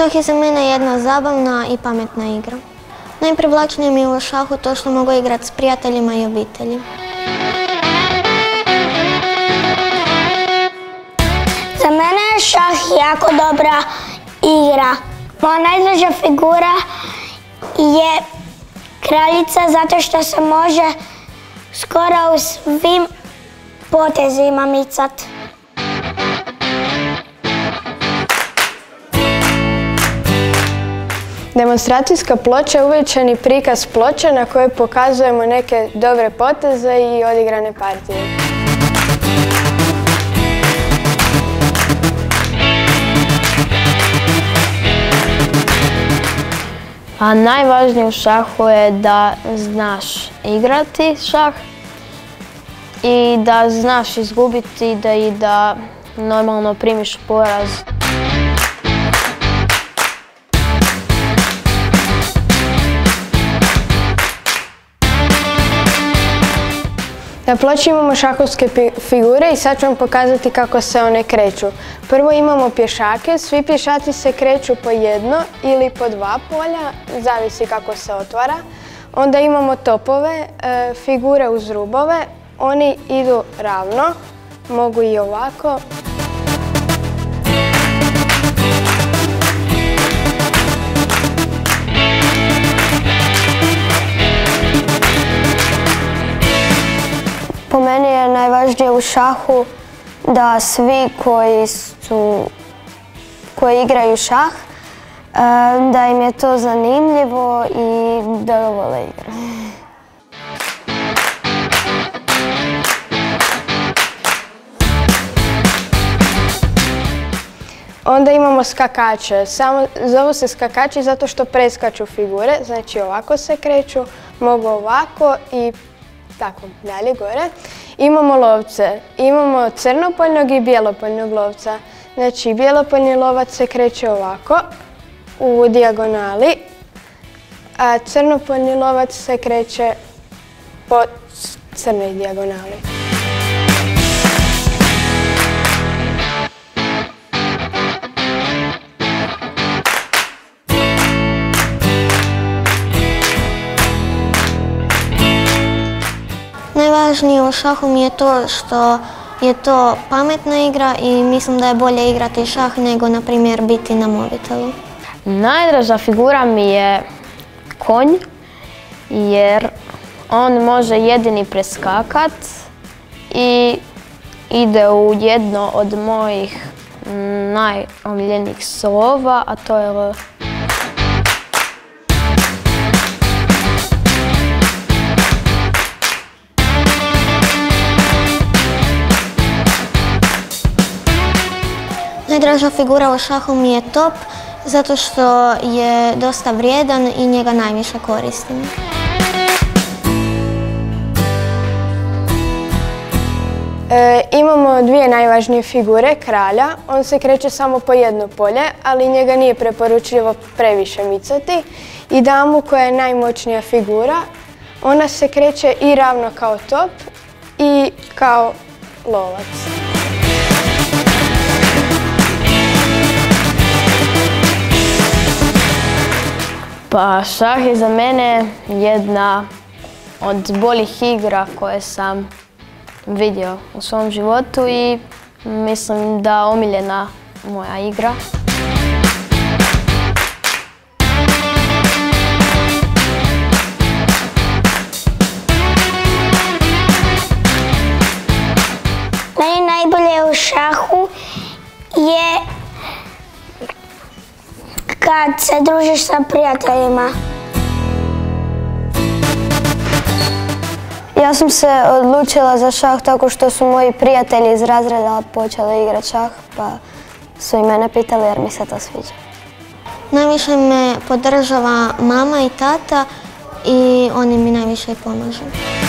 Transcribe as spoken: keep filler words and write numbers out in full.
Šah je za mene jedna zabavna i pametna igra. Najprivlačnije mi je u šahu to što mogu igrati s prijateljima i obitelji. Za mene je šah jako dobra igra. Moja najdraža figura je kraljica zato što se može skoro u svim potezima micat. Demonstracijska ploča je uvećani prikaz ploče na kojoj pokazujemo neke dobre poteze i odigrane partije. A najvažnije u šahu je da znaš igrati šah i da znaš izgubiti da i da normalno primiš poraz. Na ploči imamo šahovske figure i sad ću vam pokazati kako se one kreću. Prvo imamo pješake, svi pješaci se kreću po jedno ili po dva polja, zavisi kako se otvara. Onda imamo topove, figure uz rubove, oni idu ravno, mogu i ovako. Po meni je najvažnije u šahu da svi koji su, koji igraju šah, da im je to zanimljivo i da ga vole igrati. Onda imamo skakače. Samo zovu se skakači zato što preskaču figure, znači ovako se kreću, mogu ovako i tako, dalje gore. Imamo lovce. Imamo crnopoljnog i bijelopoljnog lovca. Znači, bijelopoljni lovac se kreće ovako, u dijagonali, a crnopoljni lovac se kreće po crnoj dijagonali. Najvažnije u šahu mi je to što je to pametna igra i mislim da je bolje igrati šah nego, na primjer, biti na mobitelu. Najdraža figura mi je konj, jer on može jedini preskakat i ide u jedno od mojih najomiljenijih slova, a to je L. Najdraža figura u šahu mi je top, zato što je dosta vrijedan i njega najviše koristim. E, imamo dvije najvažnije figure, kralja. On se kreće samo po jedno polje, ali njega nije preporučljivo previše micati. I damu koja je najmoćnija figura, ona se kreće i ravno kao top i kao lovac. Pa šah je za mene jedna od boljih igra koje sam vidio u svom životu i mislim da omiljena moja igra. Meni najbolje u šahu je kad se družiš sa prijateljima. Ja sam se odlučila za šah tako što su moji prijatelji iz razreda počeli igrati šah, pa su i mene pitali jer mi se to sviđa. Najviše me podržava mama i tata i oni mi najviše pomažu.